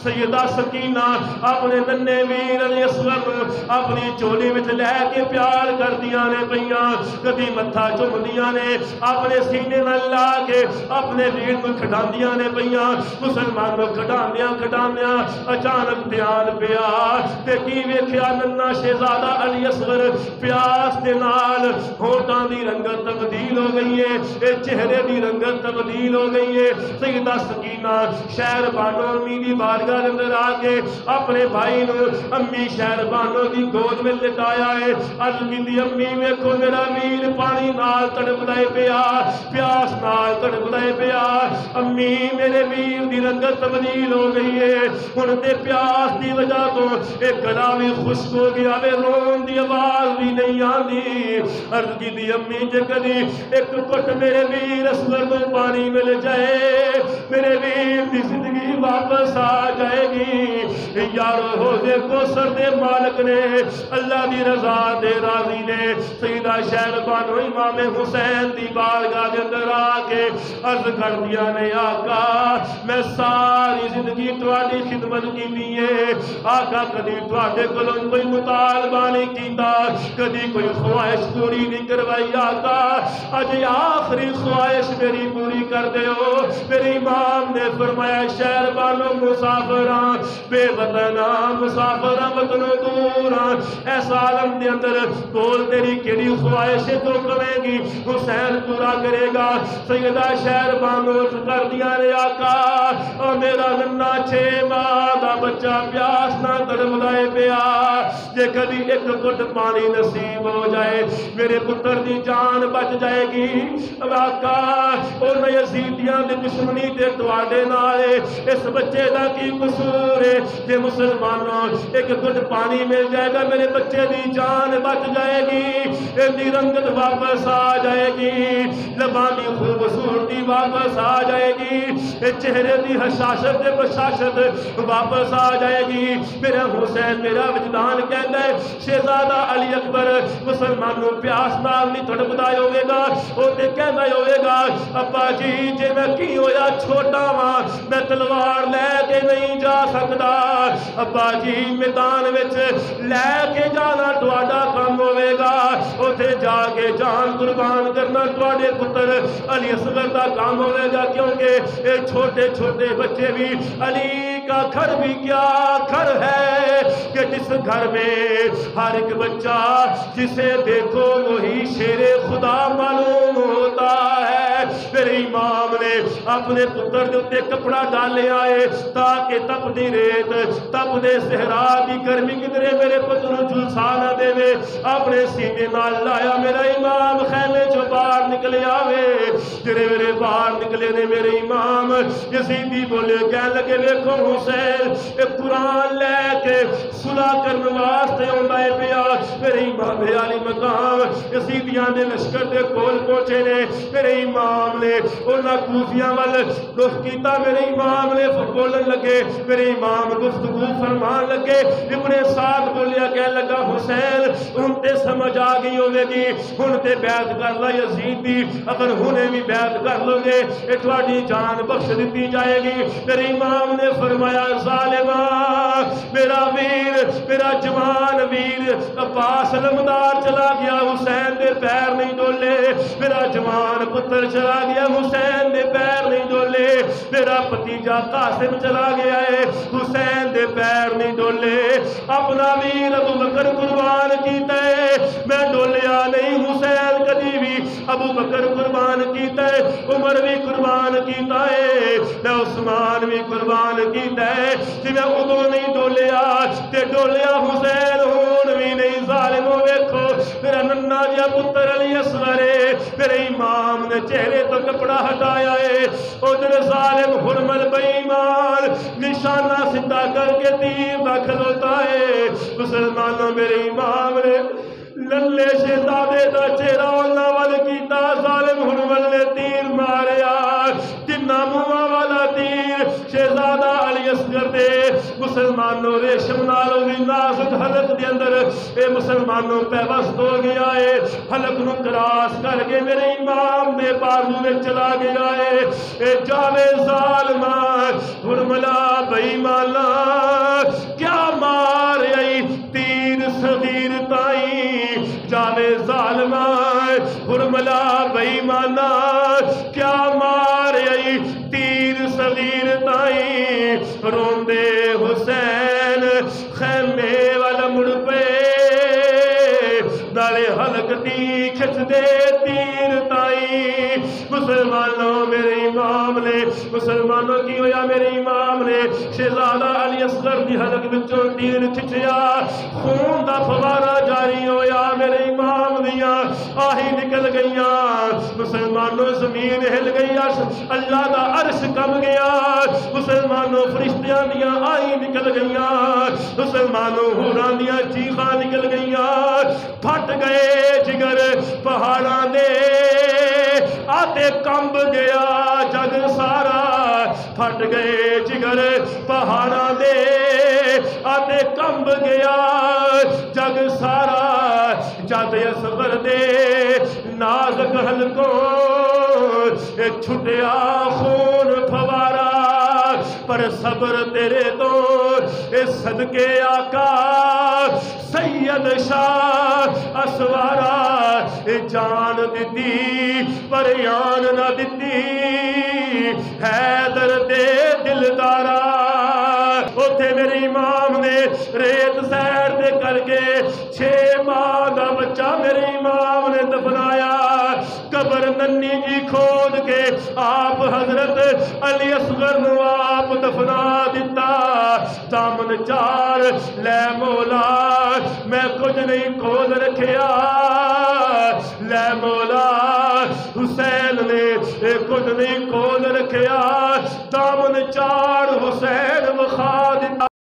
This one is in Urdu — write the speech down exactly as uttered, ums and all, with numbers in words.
سیدہ سکینہ اپنے ننے ویر علی اصغر اپنی چولی وچ لے کے پیار کر دیا نے پیاں کدی متھا چوم دیا نے اپنے سینے نال لا کے اپنے ویر نو کھڈاندیاں نے پیاں مسلمانوں کھڈاندیاں کھڈاندیاں اچانک دھیان پیا تے کی ویکھیا ننا شہزادہ علی اصغر پیاس دے نال ہونٹاں دی رنگت تبدیل ہو گئی ہے اے چہرے دی رنگت تبدیل ہو گئی ہے سیدہ سکینہ شہر بانو امی دی بارگاہ اندر آ کے اپنے بھائی نو امی شہر بانو دی گود میں لٹایا ہے عرض کیتی امی ویکھو میرا ویر پانی نال تڑپدا ہے پیا پیاس نال تڑپدا ہے پیا امی میرے ویر دی رنگت تبدیل ہو گئی ہے ہن تے پیاس دی وجہ تو ایک گلا بھی خشک ہو گیا وے رون دی آواز بھی نہیں آندی عرض کیتی امی جے کدی ایک گھٹ میرے ویر اصغر کو پانی مل جائے میرے ویر دی زندگی واپس آ جائے گی یارو ہو دے کوثر دے مالک نے اللہ دی رضا دے راضی نے سیدہ شہر بانو امام حسین دی بارگاہ دے اندر آ کے عرض کر دیا نے آقا میں ساری زندگی تواڈی خدمت کیتی ہے آقا کدی تواڈے کولوں کوئی مطالبہ نہیں کیتا کدی کوئی خواہش پوری نہیں کروائی آقا اج آخری خواہش میری پوری کر دے ہو میرے امام نے فرمایا شہر بانو مسافراں بے وطناں مسافراں وطنوں دوراں ایسا عالم دے اندر بول تیری کیڑی خواہش تو کرے گی حسین پورا کرے گا سیدہ شہر بانو کر دیا نے آقا اور میرا ننا چھ ماہ دا بچہ پیاس نہ تڑپدا ہے پیا جے کدی ایک گھٹ پانی نصیب ہو جائے میرے پتر دی جان بچ جائے گی آقا اور یزیدیاں دی دشمنی تے تواڈے نال اس بچے دا کی قصور ہے جے مسلمانوں ایک گھٹ پانی مل جائے گا میرے بچے دی جان بچ جائے گی ان دی رنگت واپس آ جائے گی لباں دی خوبصورتی واپس آ جائے گی چہرے دی حشاشت تے بشاشت واپس آ جائے گی میرا حسین میرا وجدان کہندا ہے شہزادہ علی اکبر مسلمانوں پیاس نال نہیں تڑپدا ہوے گا او تے کہندا ہوے گا ابا جی جے میں کی ہویا چھوٹا وا میں تلوار لے کے نہیں جا سکدا ابا جی میدان وچ لے کے جانا تواڈا کام ہوے گا اوتھے جا کے جان قربان کرنا تواڈے پتر علی اصغر دا کام ہوے گا کیونکہ اے چھوٹے چھوٹے بچے بھی علی کا گھر بھی کیا گھر ہے کہ جس گھر میں ہر ایک بچہ جسے دیکھو وہی شیر خدا معلوم ہوتا ہے میرے امام نے اپنے پتر دے اتے کپڑا ڈالے آئے تاکہ تپ دی ریت تپ دے صحرا دی گرمی کدرے میرے پتر جلسہ نہ دے وے اپنے سینے نال لایا میرا امام خیمے جو باہر نکلے آوے جرے میرے باہر نکلے نے میرے امام یزیدی بولے کہنے لگے ویکھو حسین ایک قرآن لے کے صلح کرنے واسطے ہوندا ہے پیا میرے امام علی مقام یزیدیاں دے لشکر دے کول پہنچے نے میرے امام نے انہاں کوفیاں ول رخ کیتا میرے امام نے بولن لگے میرے امام گفتگو فرمان لگے ابن سعد بولیا کہنے لگا حسین ان تے سمجھ آ گئی ہوے گی ہن تے بیعت کر لا یزید دی اگر ہنے بھی بیعت کر لو گے اے تہاڈی جان بخش دتی جائے گی میرے امام نے فرمایا ظالما میرا ویر میرا جوان ویر عباس علمدار چلا گیا حسین دے پیر نہیں ڈولے میرا جوان پتر چلا گیا حسین دے پیر نہیں ڈولے میرا بھتیجا قاسم چلا گیا ہے حسین دے پیر نہیں ڈولے اپنا ویر ابو بکر قربان کیتا ہے میں ڈولیا نہیں حسین کدی بھی ابو بکر قربان کیتا ہے عمر بھی قربان کیتا ہے میں عثمان بھی قربان کیتا ہے جی میں ادو نہیں ڈولیا تے ڈولیا حسین ہون بھی نہیں ظالم ویکھو میرا ننا جا پتر علی اصغر میرے امام نے چہرے تو کپڑا ہٹایا ہے ادھر ظالم حرمل بے ایمان نشانہ سدھا کر کے تیر دا کھلوتا ہے مسلمانوں میرے امام نے للے شہزادے دا چہرہ اللہ وال کیتا ظالم حرمل نے تیر ماریا جنہ منہ والا تیر شہزادہ علی اصغر دے مسلمانوں ریشم نالوں بھی نازک حلق دے اندر اے مسلمانوں پیوست ہو گیا ہے حلق نو کراس کر کے میرے امام دے بازو میں چلا گیا ہے اے جاوے ظالمہ حرملا بیمانا کیا مار آئی تیر صغیر تائیں جاوے ظالمہ حرملا بیمانا کیا مار آئی تیر صغیر تائیں روندے حسین خیمے والا مڑ پہ دالے حلق دی کھچ دے تیر تائیں مسلمانوں میرے امام نے مسلمانوں کی ہویا میرے امام نے شہزادہ علی اصغر دی حلق بچوں تیر کھچیا خون دا فوارہ جاری ہویا میرے امام دیاں آہی نکل گئیاں مسلمانوں زمین ہل گئی اللہ دا عرش کم گیا مسلمانوں فرشتیاں دیاں آہی نکل گئیاں مسلمانوں حوران دیاں چیخاں نکل گئیاں پھٹ گئے جگر پہاڑاں دے آتے کمب گیا جگ سارا پھٹ گئے جگر پہاڑاں دے آتے کمب گیا جگ سارا جد اصغر دے نازک حلقوں چھٹیا خون پھوارا پر صبر تیرے تو اے صدقے آقا سید شاہ اسوارا اے جان دیتی پر یان نہ دیتی حیدر دے دلدارا اوتھے میرے امام نے ریت سیر دے کر کے چھ ماہ دا بچہ میرے امام نے دفنایا قبر ننی جی کھود کے آپ حضرت علی اصغر نو آپ دفنا دیتا دامن چار لے مولا میں کچھ نہیں کھول رکھیا لے مولا حسین نے کچھ نہیں کھول رکھیا دامن چار حسین